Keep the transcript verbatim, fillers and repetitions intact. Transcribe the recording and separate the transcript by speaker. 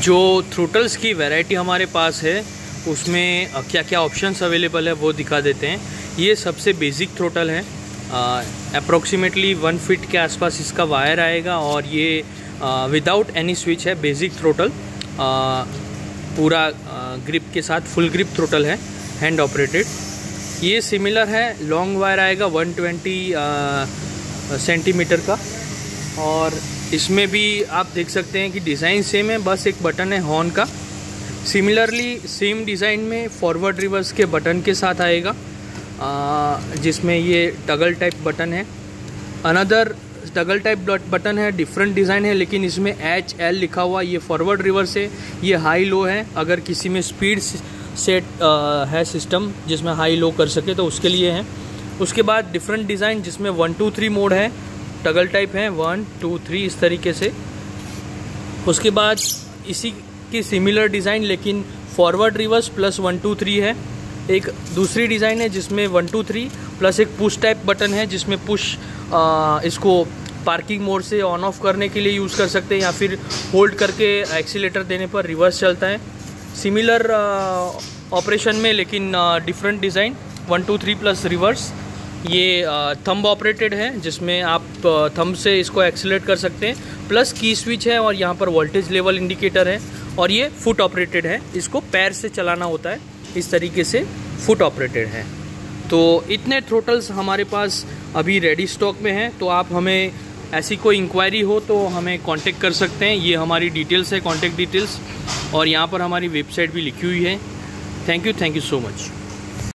Speaker 1: जो थ्रोटल्स की वैरायटी हमारे पास है उसमें क्या क्या ऑप्शंस अवेलेबल है वो दिखा देते हैं। ये सबसे बेसिक थ्रोटल है, अप्रोक्सीमेटली वन फीट के आसपास इसका वायर आएगा और ये विदाउट एनी स्विच है। बेसिक थ्रोटल पूरा ग्रिप के साथ फुल ग्रिप थ्रोटल है, हैंड ऑपरेटेड। ये सिमिलर है, लॉन्ग वायर आएगा वन ट्वेंटी सेंटीमीटर का, और इसमें भी आप देख सकते हैं कि डिज़ाइन सेम है, बस एक बटन है हॉर्न का। सिमिलरली सेम डिज़ाइन में फॉरवर्ड रिवर्स के बटन के साथ आएगा, जिसमें ये टगल टाइप बटन है। अनदर टगल टाइप बटन है, डिफरेंट डिज़ाइन है, लेकिन इसमें एच एल लिखा हुआ। ये फॉरवर्ड रिवर्स है, ये हाई लो है। अगर किसी में स्पीड सेट है सिस्टम जिसमें हाई लो कर सके तो उसके लिए है। उसके बाद डिफरेंट डिज़ाइन जिसमें वन टू थ्री मोड है, टगल टाइप है, वन टू थ्री इस तरीके से। उसके बाद इसी की सिमिलर डिज़ाइन लेकिन forward reverse plus one two three है। एक दूसरी डिज़ाइन है जिसमें वन टू थ्री प्लस एक पुश टाइप बटन है, जिसमें पुश आ, इसको पार्किंग मोड से ऑन ऑफ करने के लिए यूज़ कर सकते हैं, या फिर होल्ड करके एक्सीलेटर देने पर रिवर्स चलता है। सिमिलर ऑपरेशन में लेकिन different design, one two three plus reverse. ये थंब ऑपरेटेड है, जिसमें आप थंब से इसको एक्सीलेट कर सकते हैं, प्लस की स्विच है और यहाँ पर वोल्टेज लेवल इंडिकेटर है। और ये फुट ऑपरेटेड है, इसको पैर से चलाना होता है, इस तरीके से फुट ऑपरेटेड है। तो इतने थ्रोटल्स हमारे पास अभी रेडी स्टॉक में हैं। तो आप हमें ऐसी कोई इंक्वायरी हो तो हमें कांटेक्ट कर सकते हैं। ये हमारी डिटेल्स है, कांटेक्ट डिटेल्स, और यहाँ पर हमारी वेबसाइट भी लिखी हुई है। Thank you thank you so much.